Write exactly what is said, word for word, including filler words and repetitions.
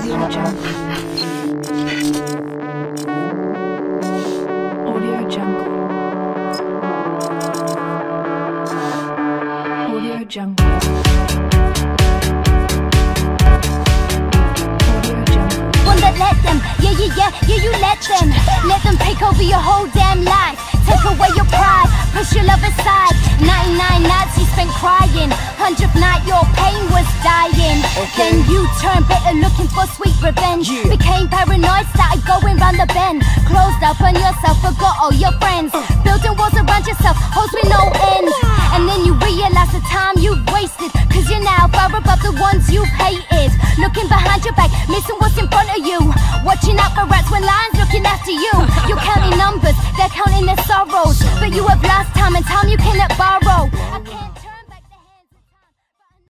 Audio Jungle. Audio Jungle. Audio Jungle. One that let them, yeah, yeah, yeah, yeah, you let them. Let them take over your whole damn life. Take away your pride, push your love aside. ninety-nine nights you spent crying, hundredth night your pain was dying. Okay. Then you turned bitter looking for sweet revenge. Yeah. Became paranoid, started going round the bend. Closed up on yourself, forgot all your friends. Building walls around yourself, holes with no end. And then you realize the time you've wasted, cause you're now far above the ones you've hated. Looking behind your back, missing what's in front of you. Watching out for rats when lions looking after you. You're counting numbers, they're counting their sorrows, but you have lost time and time you cannot borrow. I can't